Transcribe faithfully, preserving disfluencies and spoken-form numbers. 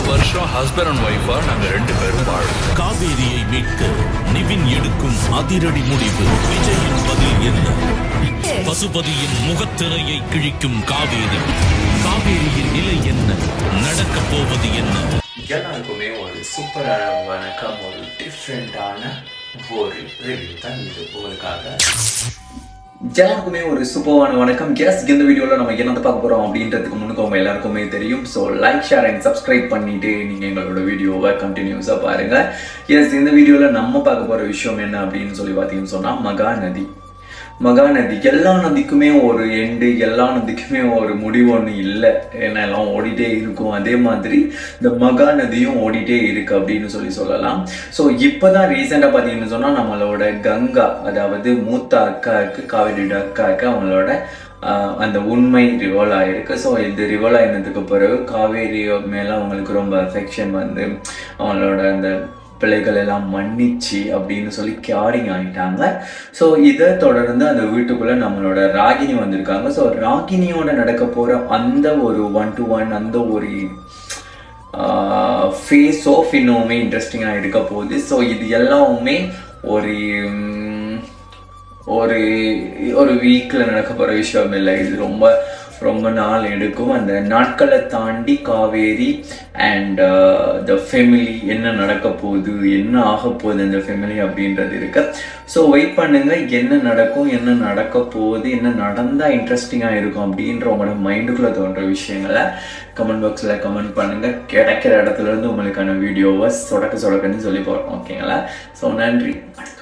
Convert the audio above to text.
வருஷம் husband and ஒய்ஃபா நாங்க ரெண்டு பேரும் வாழும். காவேரியை மீட்க நிவின் எடுக்கும் அதிரடி முடிவு. விஜயின் பதில் என்ன? பசுபதியின் முகத்திரையை கிழிக்கும் காவேரி. காவேரியின் நிலை என்ன? நடக்கப் போவது என்ன? எல்லாருக்குமே ஒரு சூப்பரான வணக்கம். ஒரு டிஃப்ரெண்டான ஒரு ரிவ்யூ தான் இது உங்களுக்காக. எல்லாருக்குமே ஒரு சூப்பரான வணக்கம். எஸ், இந்த வீடியோவில் நம்ம என்ன பார்க்க போகிறோம் அப்படின்றதுக்கு முன்னுக்கு அவங்க எல்லாருக்குமே தெரியும். So like, share and subscribe பண்ணிட்டு நீங்கள் எங்களோட வீடியோவை கண்டினியூஸாக பாருங்கள். எஸ், இந்த வீடியோவில் நம்ம பார்க்க போகிற விஷயம் என்ன அப்படின்னு சொல்லி பார்த்தீங்கன்னு சொன்னால் மகாநதி. மகாநதி எல்லா நதிக்குமே ஒரு எண்டு, எல்லா நதிக்குமே ஒரு முடிவு ஒன்று இல்லை. ஏன்னா எல்லாம் ஓடிட்டே இருக்கும். அதே மாதிரி இந்த மகாநதியும் ஓடிட்டே இருக்கு அப்படின்னு சொல்லி சொல்லலாம். ஸோ இப்போ தான் ரீசெண்டாக பார்த்தீங்கன்னு சொன்னால் நம்மளோட கங்கா, அதாவது மூத்த அக்காவுக்கு, காவேரியோட அக்காவுக்கு அவங்களோட அந்த உண்மை ரிவால்வ் ஆகிருக்கு. ஸோ இந்த ரிவால்வ் ஆகினதுக்கு பிறகு காவேரி மேலே அவங்களுக்கு ரொம்ப அஃபெக்ஷன் வந்து அவங்களோட அந்த பிள்ளைகள் எல்லாம் மன்னிச்சு அப்படின்னு சொல்லி கேரிங் ஆகிட்டாங்க. ஸோ இதை தொடர்ந்து அந்த வீட்டுக்குள்ளே நம்மளோட ராகினி வந்திருக்காங்க. ஸோ ராகினியோட நடக்க போகிற அந்த ஒரு ஒன் டு ஒன் அந்த ஒரு ஃபேஸ் ஆஃப் இன்னுமே இன்ட்ரெஸ்டிங்காக இருக்க போகுது. ஸோ இது எல்லாமே ஒரு ஒரு ஒரு வீக்கில் நடக்க போகிற விஷயம் இல்லை. இது ரொம்ப ரொம்ப நாள் எடுக்கும். அந்த நாட்களை தாண்டி காவேரி அண்ட் த ஃபேமிலி என்ன நடக்க போகுது, என்ன ஆக போகுது அந்த ஃபேமிலி அப்படின்றது இருக்கு. ஸோ வெயிட் பண்ணுங்க, என்ன நடக்கும், என்ன நடக்க போகுது, என்ன நடந்தால் இன்ட்ரெஸ்டிங்காக இருக்கும் அப்படின்ற உங்களோட மைண்டுக்குள்ளே தோன்ற விஷயங்களை கமெண்ட் பாக்ஸில் கமெண்ட் பண்ணுங்க. கிடைக்கிற இடத்துல இருந்து உங்களுக்கான வீடியோவை சொடக்க சொடக்குன்னு சொல்லி போடுறோம். ஓகேங்களா? ஸோ நன்றி.